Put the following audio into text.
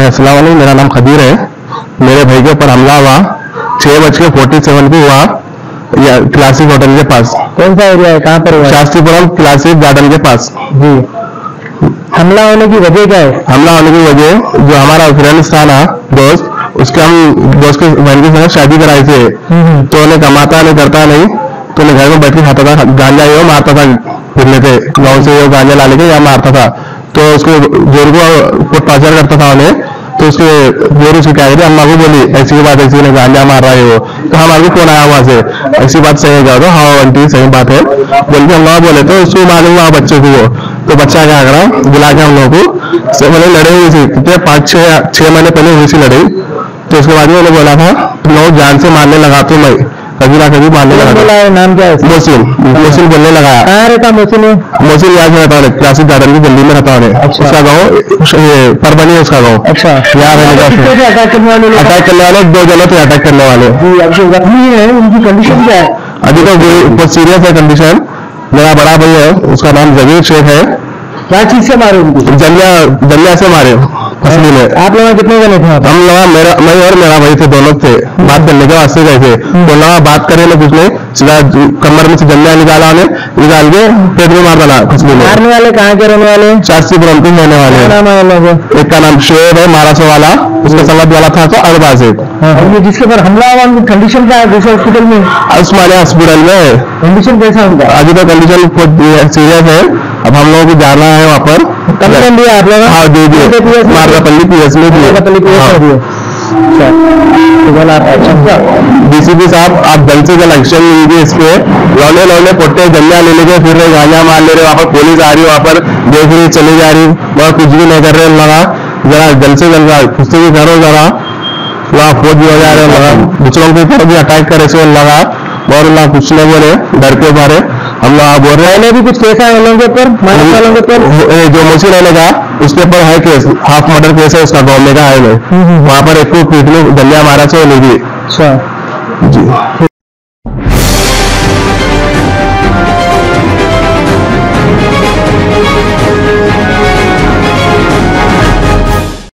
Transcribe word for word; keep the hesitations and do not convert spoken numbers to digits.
अस्सलाम वालेकुम, मेरा नाम खदीर है। मेरे भाई के ऊपर हमला हुआ छह बज के फोर्टी सेवन को हुआ या क्लासिक होटल के पास। कौन सा एरिया है, कहाँ पर हुआ? शास्त्रीपुरम क्लासिक गार्डन के पास जी। हमला होने की वजह क्या है? हमला होने की वजह जो हमारा फ्रेंड था ना दोस्त, उसके हम दोस्त के बहन के साथ शादी कराई थे, तो उन्हें कमाता नहीं करता नहीं, तो उन्हें घर में बैठ के खाता था गांजा, ये मारता था, फिरने थे गाँव से वो गांजा ला लेके यहाँ मारता था। तो उसको जोर को टॉर्चर करता था उन्हें, तो उसके जोर उसकी क्या कहते अम्मा को बोली ऐसी की बात, ऐसी ने गांजा मार रहा है वो, तो हमारे कौन आया वहां से, ऐसी बात सही है? तो हाँ आंटी सही बात है बोल के हम लोग बोले, तो उसको मालूम हुआ बच्चे को वो, तो बच्चा क्या करा बुला के हम लोग को सब मैंने लड़े हुई थी कितने पाँच छः छः महीने पहले हुई थी लड़ाई। तो उसके बाद में उन्होंने बोला था तुम लोग जान से मारने लगा, तो मैं कभी ना कभी मारने लगा। नाम क्या है? मोहसिन मोहसिन बोलने लगाया। कहाँ रहता मोहसिन? मोहसिन यहाँ से रहता है, क्लासिक गार्डन की गली में रहता है। अच्छा। उसका गाँव परबनी है, उसका गाँव। अच्छा। यहाँ रहने का अटैक करने वाले अटैक करने वाले दो जने थे अटैक करने वाले। जी, जख्मी है, उनकी कंडीशन क्या है? अभी तो बहुत सीरियस है कंडीशन। मेरा बड़ा भाई है, उसका नाम जगीर शेख है। क्या चीज से मारे उनको? जलिया जलिया से मारे फसली में। आप लोग कितने जने थे? हम लोग मेरा मैं और मेरा भाई थे, दोनों थे। बात करने के वास्ते गए थे, तो ना बात करे ना कुछ नहीं, सीधा कमर में से जलिया निकाला उन्हें, निकाल के पेट में मार डाला फसली में। मारने वाले कहाँ के रहने वाले? शास्त्रीपुरम के रहने वाले। नाम है लोगों? एक का नाम शेर है महाराष्ट्र वाला, उसका संगत वाला था तो अरबाज है। और जिसके ऊपर हमला हुआ उनकी कंडीशन क्या है दूसरे हॉस्पिटल में? उस्मानिया हॉस्पिटल में कंडीशन कैसा उनका? अभी तो कंडीशन बहुत सीरियस है। अब हम लोगों को जाना है वहाँ पर। कंप्लेन दिया आप लोग? हाँ दे दिए, मारगापल्ली पी एस में दिए। डीसीपी साहब आप जल्द से जल्द एक्शन लीजिए इस पे। लौने लौने पोटे जलिया ले लेके फिर रहे, गांजा मार ले रहे, वहाँ पर पुलिस आ रही है, वहाँ पर देख रही चली जा रही, वहाँ कुछ भी नहीं कर रहे लगा। जरा जल्द से जल्द खुद से भी करो, जरा वहाँ फौज भी हो जा रहे लगा, दूसरों के ऊपर भी अटैक करे से लगा, और ना कुछ नहीं बोले डर के मारे। हम लोग बोल रहे हैं भी कुछ केस है वालों के ऊपर, वालों के ऊपर जो मोसी रहने का उसके ऊपर है केस, हाफ मर्डर केस है उसका, गाँव में का है। वहाँ पर एक को पीट में जलिया मारा से नहीं। अच्छा जी।